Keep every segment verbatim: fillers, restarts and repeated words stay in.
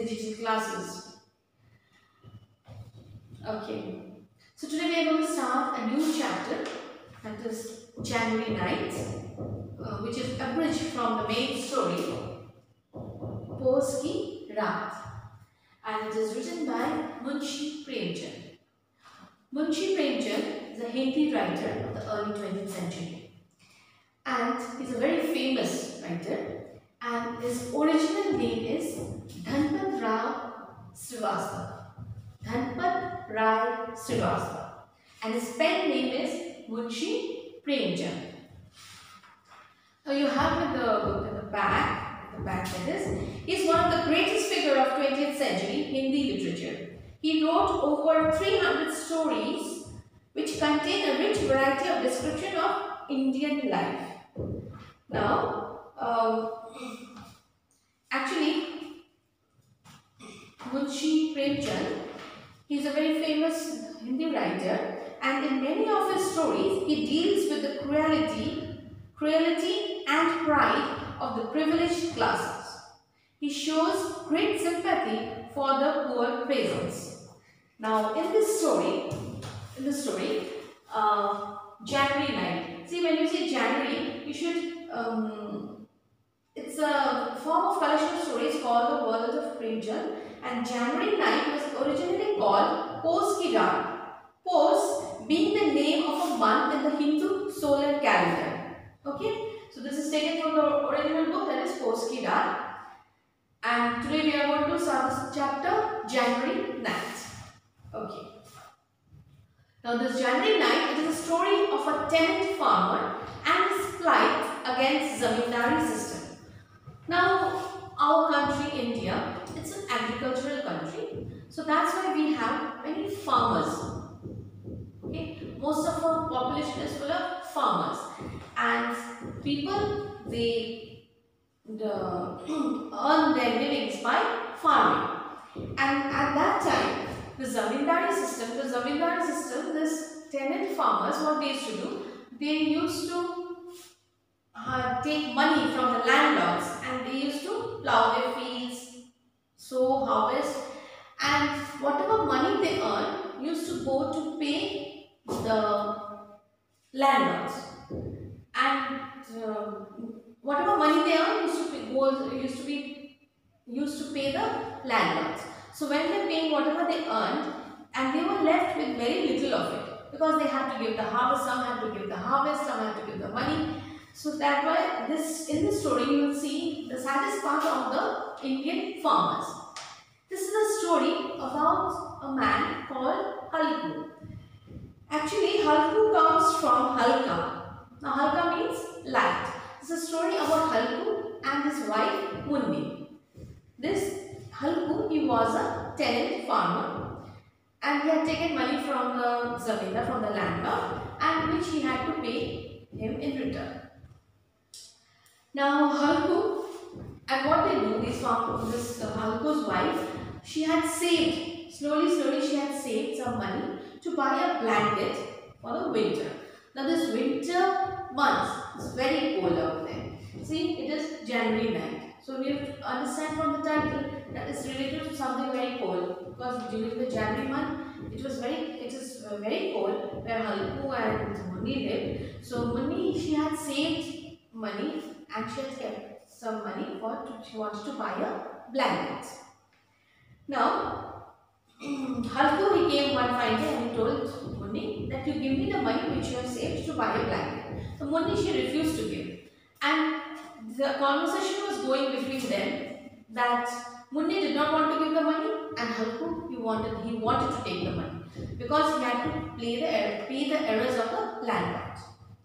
digital classes. Okay, so today we are going to start a new chapter, that is January ninth, uh, which is abridged from the main story Pos Ki Raat, and it is written by Munshi Premchand. Munshi Premchand is a Hindi writer of the early twentieth century, and he is a very famous writer, and his original name is Dhanpat Rao Srivastava. Dhanpat Rai Srivastava, and his pen name is Munshi Premchand. Now you have in the book at the back, at the back that is, he is one of the greatest figure of twentieth century Hindi literature. He wrote over three hundred stories which contain a rich variety of description of Indian life. Now, um, actually, Munshi Premchand, he is a very famous Hindi writer, and in many of his stories, he deals with the cruelty, cruelty and pride of the privileged classes. He shows great sympathy for the poor peasants. Now, in this story, in the story, uh, January ninth. See, when you say January, you should. Um, it's a form of collection of stories called the World of Premchand, and January ninth was originally called Pos Ki Raat. Pos being the name of a month in the Hindu solar calendar. Okay, so this is taken from the original book, that is Pos Ki Raat. And today we are going to start this chapter, January ninth. Okay. Now this January ninth, it is a story of a tenant farmer and his plight against zamindari system. Now our country, India, it's an agricultural country. So that's why we have many farmers. Okay. Most of our population is full of farmers. And people, they the, earn their livings by farming. And at that time, the zamindari system, the zamindari system, this tenant farmers, what they used to do, they used to uh, take money from the landlords, and they used to plow their fields, sow, harvest, and whatever money they earn used to go to pay the landlords, and uh, whatever money they earn used to be, was, used to be used to pay the landlords. So when they paying whatever they earned, and they were left with very little of it, because they had to give the harvest, some had to give the harvest, some had to give the money. So that why this in this story you will see the saddest part of the Indian farmers. This is a story about a man called Halku. Actually, Halku comes from Halka. Now Halka means light. It's a story about Halku and his wife Munni. This Halku, he was a tenant farmer, and he had taken money from the zamindar, from the landlord, and which he had to pay him in return. Now Halku, and what they do, this farm, this uh, Halku's wife, she had saved, slowly slowly she had saved some money to buy a blanket for the winter. Now this winter months is very cold out there. See, it is January ninth. So we have to understand from the title that it's related to something very cold, because during the January month it was very it is uh, very cold where Halku and Munni lived. So Munni, she had saved money, and she had kept some money for to, she wanted to buy a blanket. Now Halku, he came one fine day and he told Munni that you give me the money which you have saved to buy a blanket. So Munni, she refused to give, and the conversation was going between them that Munni did not want to give the money, and Halku, he wanted he wanted to take the money, because he had to pay the pay the errors of the landlord.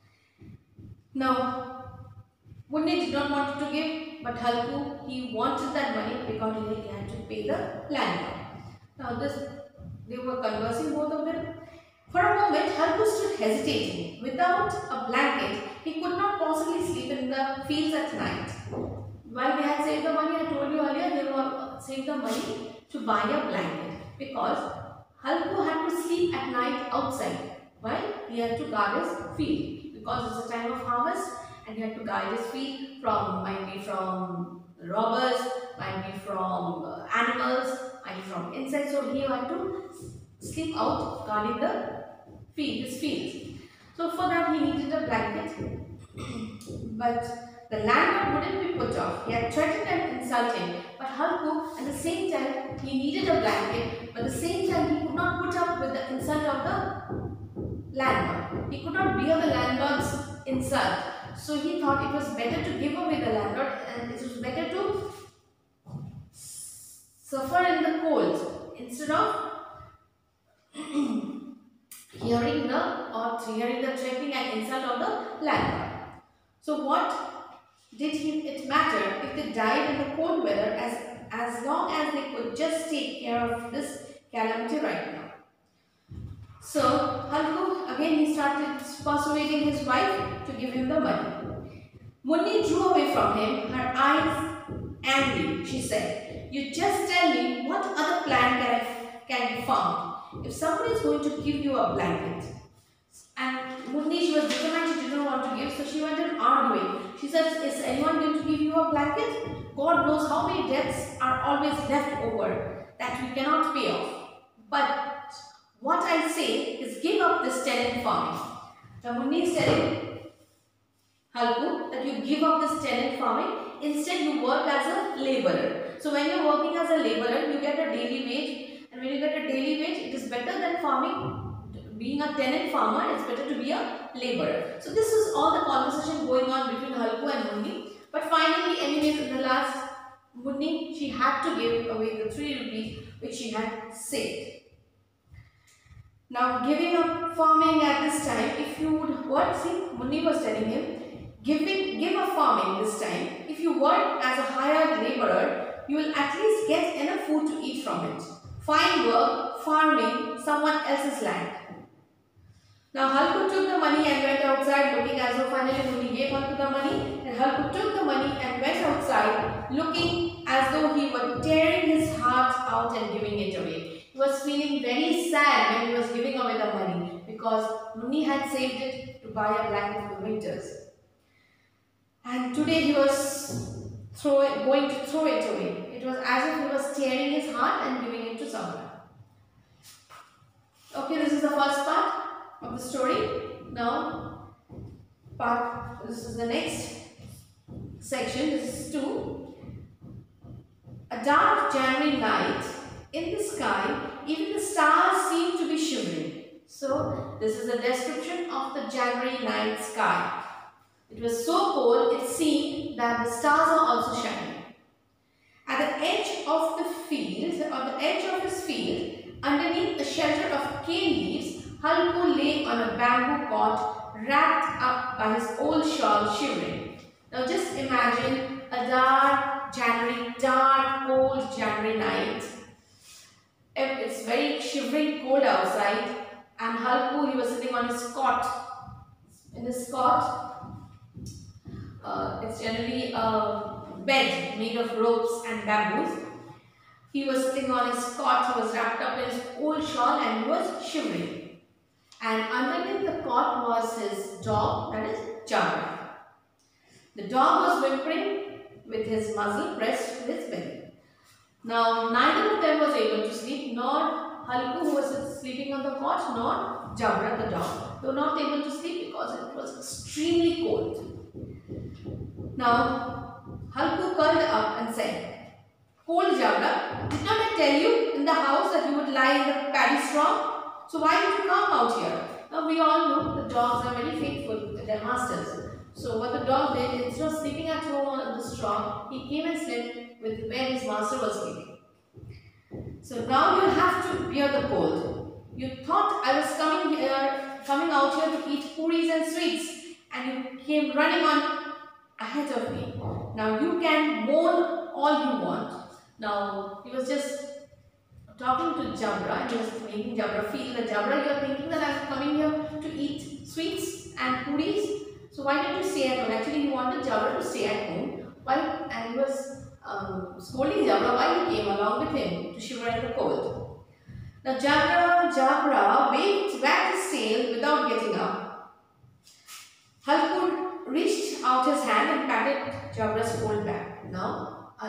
Now Munni did not want to give, but Halku, he wanted that money because he had to pay the landlord. Now this, they were conversing, both of them. For a moment, Halku stood hesitating. Without a blanket, he could not possibly sleep in the fields at night. While they had saved the money, I told you earlier, they were saved the money to buy a blanket, because Halku had to sleep at night outside while he had to guard his field, because it's a time of harvest and he had to guide his field from, might be from robbers, might be from uh, animals, might be from insects. So he had to sleep out guarding the field, his field. So for that he needed a blanket. But the landlord wouldn't be put off. He had threatened and insulted. But Halku, at the same time, he needed a blanket. But at the same time, he could not put up with the insult of the landlord. He could not bear the landlord's insult. So he thought it was better to give away the landlord, and it was better to suffer in the cold instead of hearing the or hearing the threatening and insult of the landlord. So what did it matter if they died in the cold weather, as as long as they could just take care of this calamity right now? So Halku again he started persuading his wife to give him the money. Munni drew away from him, her eyes angry. She said, "You just tell me what other plan can I, can be found. If someone is going to give you a blanket." And Munni, she was determined, she did not want to give, so she went on arguing. She said, "Is anyone going to give you a blanket? God knows how many debts are always left over that we cannot pay off. But what I say is give up this tenant farming." Now Munni is telling Halku that you give up this tenant farming, instead you work as a laborer. So when you are working as a laborer, you get a daily wage, and when you get a daily wage, it is better than farming. Being a tenant farmer, it's better to be a laborer. So this is all the conversation going on between Halku and Munni. But finally, anyways, in the last, Munni, she had to give away the three rupees which she had saved. Now, giving up farming at this time, if you would, what, see, Munni was telling him, giving, give up farming this time. If you work as a hired laborer, you will at least get enough food to eat from it. Find work farming someone else's land. Now Halku took the money and went outside, looking as though finally Munni gave Halku the money, and Halku took the money and went outside looking as though he were tearing his heart out and giving it away. He was feeling very sad when he was giving away the money, because Munni had saved it to buy a blanket for the winters. And today he was throw it, going to throw it away. It was as if he was tearing his heart and giving it to someone. Okay, this is the first part of the story. Now, part, this is the next section. This is two. A dark January night, in the sky, even the stars seem to be shivering. So, this is a description of the January night sky. It was so cold, it seemed that the stars are also shining. At the edge of the field, or the edge of his field, underneath the shelter of cane leaves, Halku lay on a bamboo cot, wrapped up by his old shawl, shivering. Now just imagine a dark January, dark, cold January night. It's very shivering cold outside, and Halku, he was sitting on his cot. In his cot, uh, it's generally a bed made of ropes and bamboos. He was sitting on his cot, he was wrapped up in his old shawl, and he was shivering. And underneath the cot was his dog, that is Jabra. The dog was whimpering with his muzzle pressed to his belly. Now, neither of them was able to sleep, nor Halku, who was sleeping on the cot, nor Jabra, the dog. They were not able to sleep because it was extremely cold. Now, Halku curled up and said, "Cold Jabra, did not I tell you in the house that you would lie in the paddy straw? So why did you come out here?" Now we all know the dogs are very faithful to their masters. So what the dog did, instead of sleeping at home on the straw, he came and slept with where his master was sleeping. So now you have to bear the cold. You thought I was coming here, coming out here to eat puris and sweets, and you came running on ahead of me. Now you can moan all you want. Now he was just talking to Jabra, and he was making Jabra feel that, "Jabra, you are thinking that I am coming here to eat sweets and puris. So why didn't you stay at home?" Actually, he wanted Jabra to stay at home. Why? And he was um, scolding Jabra why he came along with him to shiver in the cold. Now Jabra, Jabra waved back his tail without getting up. Halku reached out his hand and patted Jabra's cold back. Now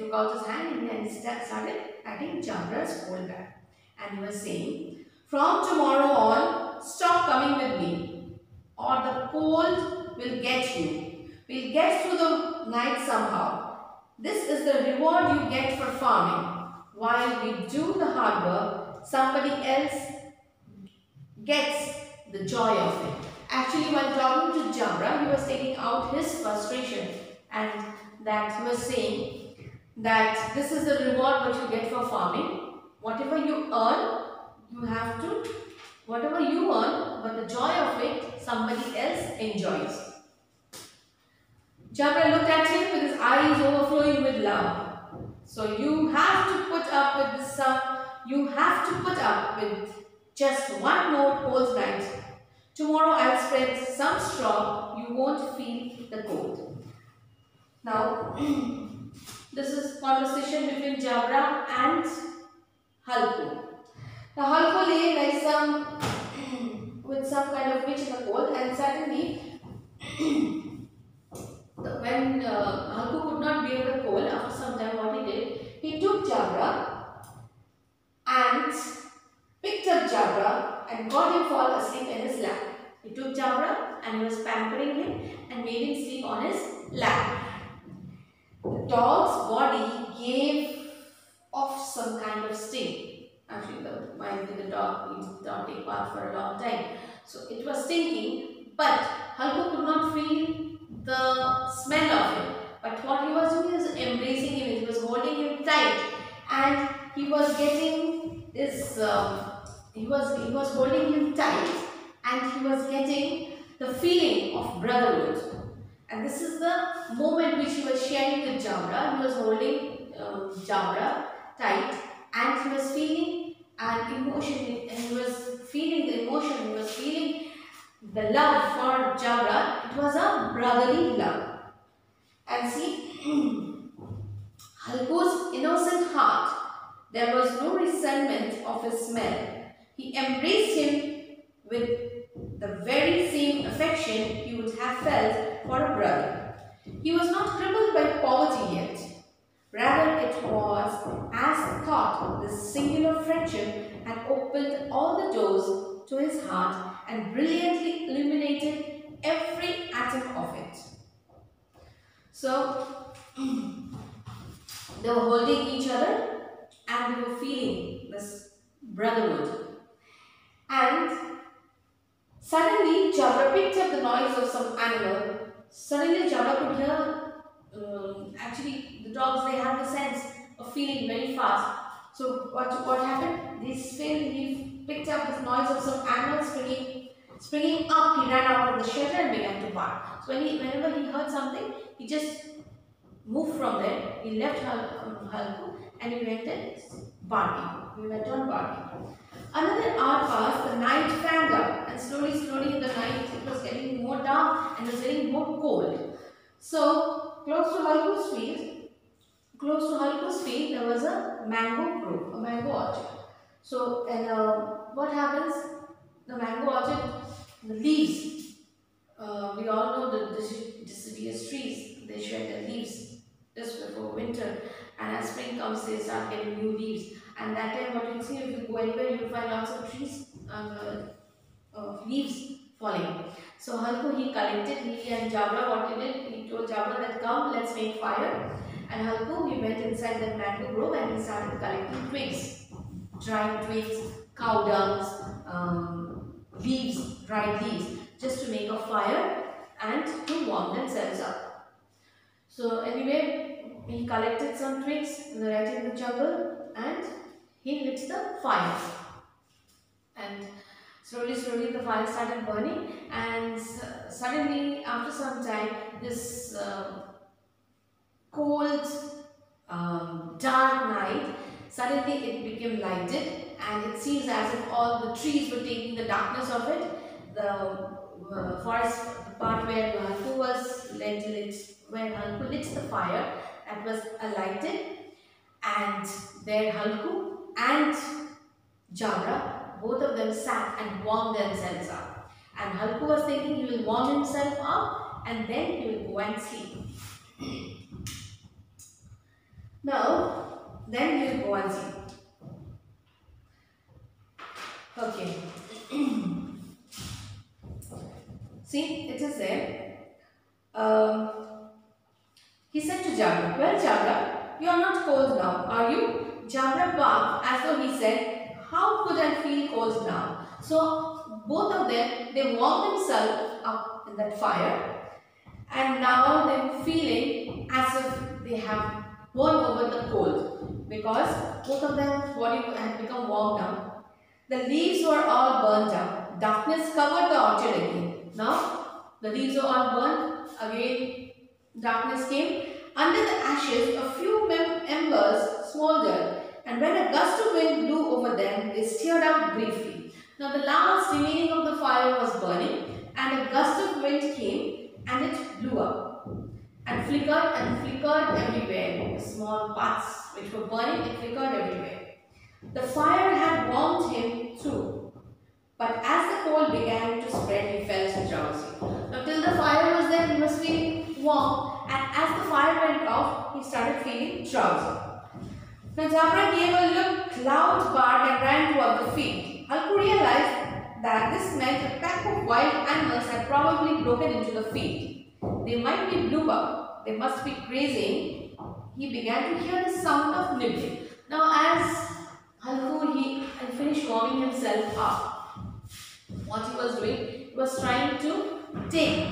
took out his hand and he started patting Jabra's whole back. And he was saying, "From tomorrow on, stop coming with me, or the cold will get you. We'll get through the night somehow. This is the reward you get for farming. While we do the hard work, somebody else gets the joy of it." Actually, while talking to Jabra, he was taking out his frustration, and that he was saying that this is the reward what you get for farming. Whatever you earn, you have to, whatever you earn, but the joy of it, somebody else enjoys. Jabra looked at him with his eyes overflowing with love. "So you have to put up with this, uh, you have to put up with just one more cold night. Tomorrow I'll spread some straw, you won't feel the cold." Now, this is conversation between Jabra and Halku. Now, Halku lay like some, with some kind of pitch in the cold, and suddenly, when uh, Halku could not bear the cold, after some time what he did, he took Jabra and picked up Jabra and got him fall asleep in his lap. He took Jabra and he was pampering him and made him sleep on his lap. The dog's body gave off some kind of sting. Actually, the, might be the dog, he did not take bath for a long time. So it was stinking, but Halku could not feel the smell of it. But what he was doing is embracing him, he was holding him tight, and he was getting his, um, he was he was holding him tight, and he was getting the feeling of brotherhood. And this is the moment which he was sharing with Jabra. He was holding um, Jabra tight, and he was feeling an emotion, and he was feeling the emotion, he was feeling the love for Jabra. It was a brotherly love. And see, Halku's innocent heart, there was no resentment of his smell. He embraced him with the very same affection he would have felt for a brother. He was not crippled by poverty yet. Rather, it was as thought this singular friendship had opened all the doors to his heart and brilliantly illuminated every atom of it. So, they were holding each other and they were feeling this brotherhood. And suddenly, Jabra picked up the noise of some animal. Suddenly, Jabra could hear, um, actually, the dogs, they have the sense of feeling very fast. So, what, what happened? This fell, he picked up this noise of some animal springing, springing up. He ran out of the shelter and began to bark. So, when he, whenever he heard something, he just moved from there. He left Halku and he went and barking. He went on barking. Another hour passed, the night fanned up, and slowly, slowly in the night it was getting more dark and it was getting more cold. So, close to Halku's field, close to Halku's field, there was a mango grove, a mango orchard. So, and uh, what happens? The mango orchard, the leaves, uh, we all know the deciduous trees, they shed their leaves just before winter, and as spring comes, they start getting new leaves. And that time, what you see, if you go anywhere, you will find lots of trees, uh, uh, leaves falling. So Halku, he collected, he and Jabra, what he did, he told Jabra that come, let's make fire. And Halku, he went inside that mango grove and he started collecting twigs, dried twigs, cow dungs, um, leaves, dried leaves, just to make a fire and to warm themselves up. So anyway, he collected some twigs right in the jungle and he lit the fire. And slowly, slowly the fire started burning, and suddenly after some time this uh, cold, um, dark night, suddenly it became lighted, and it seems as if all the trees were taking the darkness of it. The uh, forest, the part where Halku was lit, lit, where Halku lit the fire, that was lighted, and there Halku and Jabra, both of them sat and warmed themselves up. And Halku was thinking he will warm himself up and then he will go and sleep. Now, then we'll go and see. Okay. See, it is there. Um, he said to Jabra, well, Jabra, you are not cold now, are you? Jabra barked as though he said, how could I feel cold now? So, both of them, they warmed themselves up in that fire, and now they're feeling as if they have won over the cold, because both of them body had become warmed up. The leaves were all burnt up. Darkness covered the orchard again. Now the leaves were all burnt. Again darkness came. Under the ashes a few embers smoldered, and when a gust of wind blew over them, they stirred up briefly. Now the last remaining of the fire was burning, and a gust of wind came and it blew up and flickered and flickered everywhere. The small parts which were burning, it flickered everywhere. The fire had warmed him too, but as the coal began to spread, he felt drowsy. Now till the fire was there, he was feeling warm, and as the fire went off, he started feeling drowsy. Now Jabra gave a look, loud bark, and ran toward the field. Halku realized that this meant a pack of wild animals had probably broken into the field. They might be bluebird, they must be grazing. He began to hear the sound of nibbling. Now as Halku he had finished warming himself up, what he was doing, he was trying to take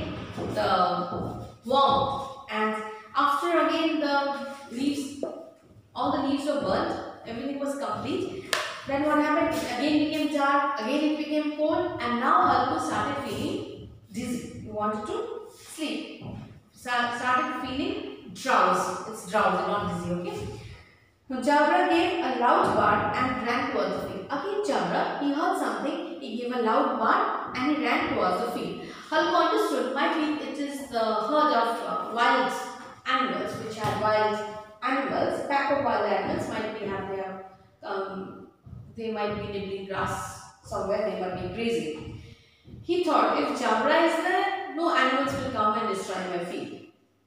the warmth, and after again the leaves, all the leaves were burnt, everything was complete. Then what happened? It again became dark, again it became cold, and now Halku started feeling dizzy. He wanted to sleep. Started feeling drowsy. It's drowsy, not dizzy, okay? Now Jabra gave a loud bark and ran towards the field. Again Jabra, he heard something, he gave a loud bark and he ran towards the field. Halku understood, might be it is the herd of uh, wild animals, which are wild animals, pack of wild animals, might be have their, um, they might be nibbling grass somewhere, they might be grazing. He thought, if Jabra is there, no animals will come and destroy my field.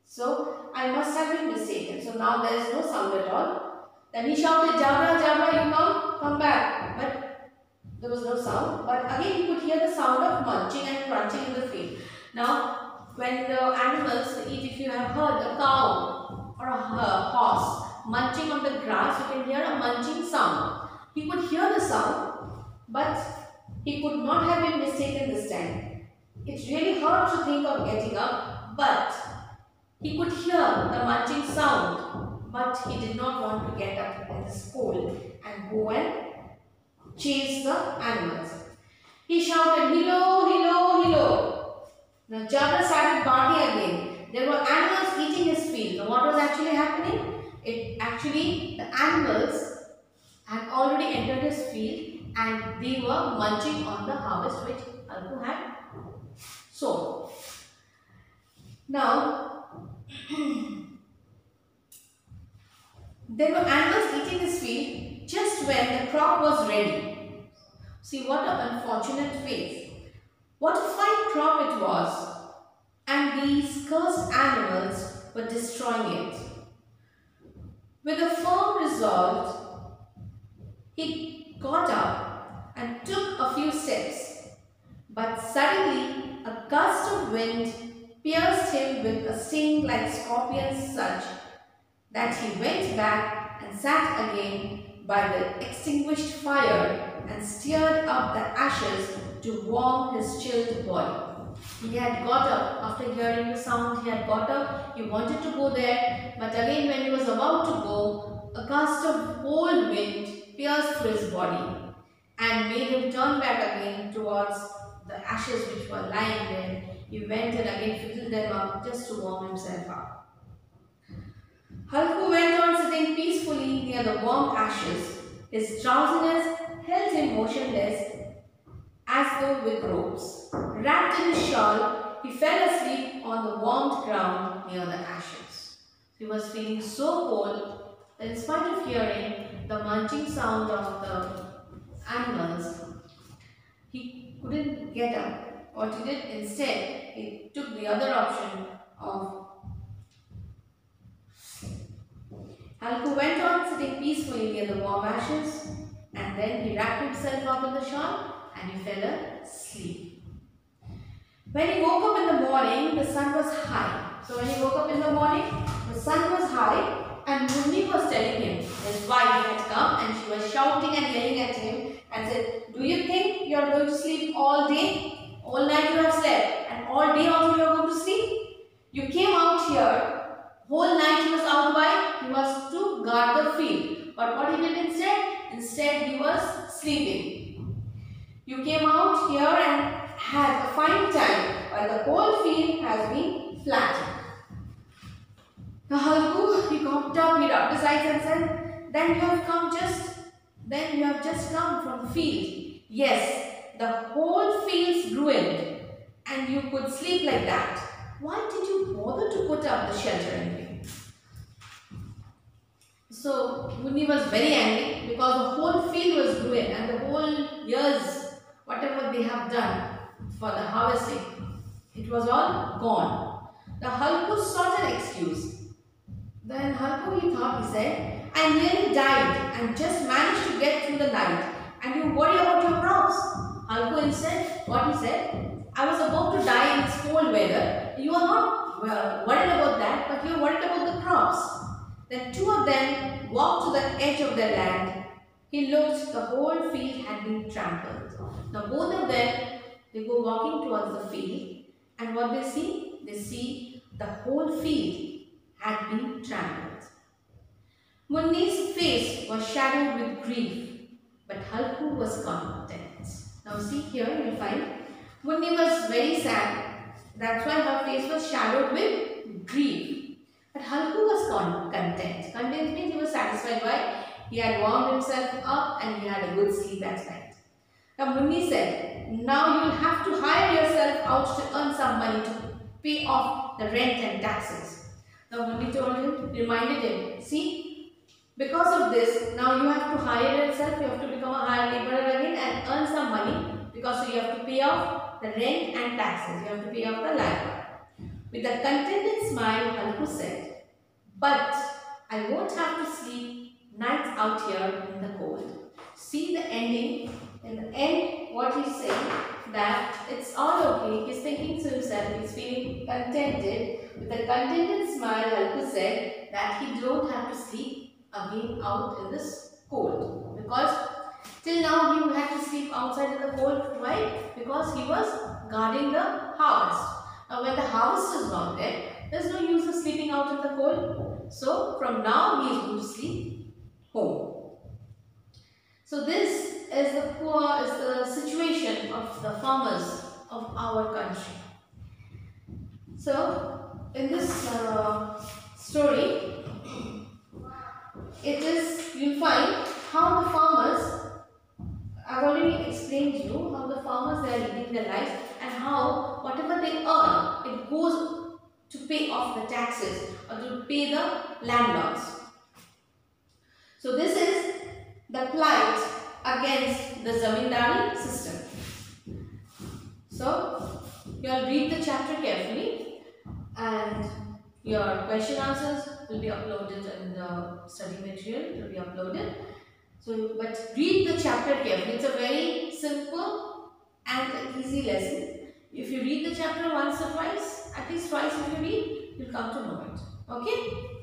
So I must have been mistaken. So now there is no sound at all. Then he shouted, Jabra, Jabra, you come, come back. But there was no sound. But again he could hear the sound of munching and crunching in the field. Now, when the animals eat, if you have heard a cow or a horse munching on the grass, you can hear a munching sound. He could hear the sound, but he could not have been mistaken this time. It really hurt to think of getting up, but he could hear the munching sound, but he did not want to get up in this cold and go and chase the animals. He shouted, "Hello, hello, hello." Now Jabra started barking again. There were animals eating his field. Now what was actually happening? It actually, the animals had already entered his field and they were munching on the harvest which Halku had sown. Now, there were animals eating his field just when the crop was ready. See what an unfortunate fate. What a fine crop it was, and these cursed animals were destroying it. With a firm resolve, he got up and took a few steps, but suddenly a gust of wind pierced him with a sting like scorpions, such that he went back and sat again by the extinguished fire and stirred up the ashes to warm his chilled body. He had got up after hearing the sound. He had got up, he wanted to go there, but again when he was about to go, a gust of cold wind pierced through his body and made him turn back again towards the ashes which were lying there. He went and again filled them up just to warm himself up. Halku went on sitting peacefully near the warm ashes. His drowsiness held him motionless as though with ropes. Wrapped in his shawl, he fell asleep on the warmed ground near the ashes. He was feeling so cold that in spite of hearing the munching sound of the animals, he couldn't get up. What he did instead, he took the other option of Halku went on sitting peacefully near the warm ashes, and then he wrapped himself up in the shawl and he fell asleep. When he woke up in the morning, the sun was high. So when he woke up in the morning, the sun was high, and Munni was telling him his wife had come and she was shouting and yelling at him and said, "Do you think you are going to sleep all day? All night you have slept, and all day also you are going to sleep? You came out here, whole night he was out. Why? He was to guard the field. But what he did instead? Instead he was sleeping. You came out here and had a fine time, while the whole field has been flattened." Now Halku, he got up, he rubbed his eyes and said, "Then you have come just, then you have just come from the field. Yes, the whole field's ruined, and you could sleep like that. Why did you bother to put up the shelter anyway?" So Munni was very angry because the whole field was ruined and the whole years, whatever they have done for the harvesting, it was all gone. The Halku sought an excuse. Then Halku, he thought, he said, "I nearly died and just managed to get through the night, and you worry about your crops." Halku instead, what he said, "I was about to die in this cold weather. You are not well, worried about that, but you are worried about the crops." Then two of them walked to the edge of their land. He looked, the whole field had been trampled. Now both of them, they go walking towards the field, and what they see? They see the whole field had been trampled. Munni's face was shadowed with grief, but Halku was content. Now see here, you will find Munni was very sad. That's why her face was shadowed with grief. But Halku was content. Content means he was satisfied. Why? He had warmed himself up and he had a good sleep that night. Now Munni said, "Now you will have to hire yourself out to earn some money to pay off the rent and taxes." Now Munni told him, reminded him, "See, because of this, now you have to hire yourself, you have to become a hired laborer again and earn some money, because you have to pay off the rent and taxes, you have to pay off the land." With a contented smile, Halku said, "But I won't have to sleep nights out here in the cold." See the ending. In the end, what he's saying, that it's all okay. He's thinking to himself, he's feeling contented. With a contented smile, Halku said that he don't have to sleep again out in this cold. Because till now he had to sleep outside in the cold. Why? Because he was guarding the harvest. Now when the harvest is not there, there's no use of sleeping out in the cold. So from now he is going to sleep home. So this is the poor, is the situation of the farmers of our country. So in this uh, story, it is, you'll find how the farmers, I've already explained you how the farmers, they are living their life, and how whatever they earn, it goes to pay off the taxes or to pay the landlords. So this is the plight against the zamindari system. So you all read the chapter carefully, and your question answers will be uploaded in the study material, it will be uploaded. So, but read the chapter carefully. It's a very simple and an easy lesson. If you read the chapter once or twice, at least twice if you read, you'll come to know it. Okay?